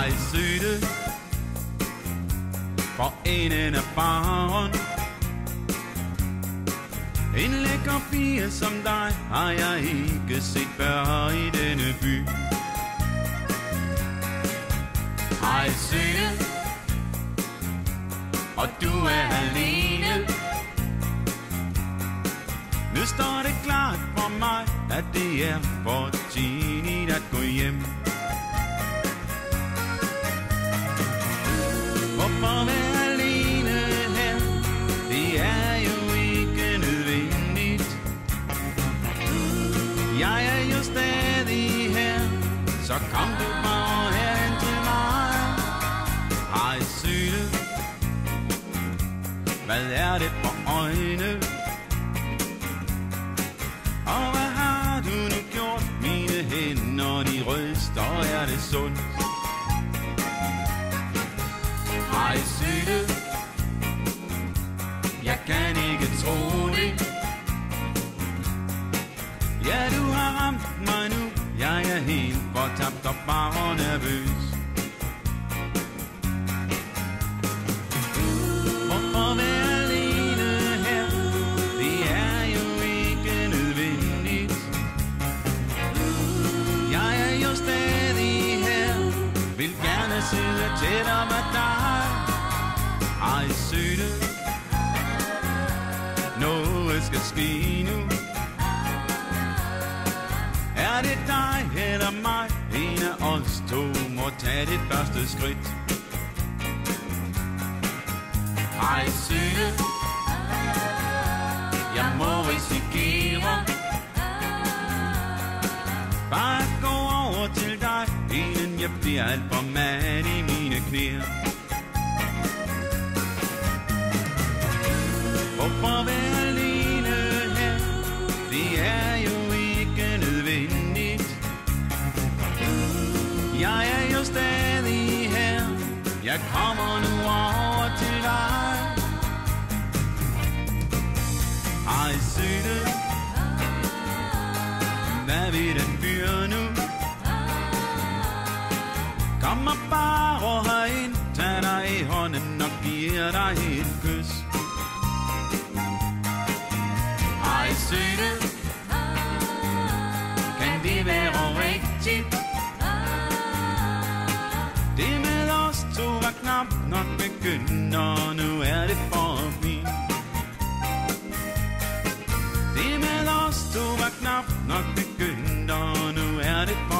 Hej søde, for enden af baren. En lækker pige som dig har jeg ikke set før i denne by. Hej søde, og du er alene. Nu står det klart for mig, at det er for tidligt at gå hjem. Hvorfor være alene her? Det er jo ikke nødvendigt. Jeg er jo stadig her, så kom du bare herhen til mig. Hej søde, hvad er det for øjne? Og hvad har du nu gjort? Mine hænder, de ryster, er det sundt? Hej søde, jeg kan ikke tro det. Ja, du har ramt mig nu. Jeg er helt fortabt og bare nervøs. Hvorfor være alene her? Det er jo ikke nødvendigt. Jeg er jo stadig her, vil gerne sidde tættere med dig. Ej søde, noget skal ske nu. Er det dig eller mig? En af os to må tage det første skridt. Ej søde, jeg må risikere bare at gå over til dig, inden jeg bliver alt for mand i mine knæer. Hvorfor være alene her? Det er jo ikke nødvendigt. Jeg er jo stadig her, jeg kommer nu over til dig. Ej søde, hvad vil den fyr nu? Kom og bare herind, tag dig i hånden og giver dig et kys. Ej søde, kan det være rigtigt? Det med os to var knap nok begyndt, og nu er det forbi. Det med os to var knap nok begyndt, og nu er det forbi.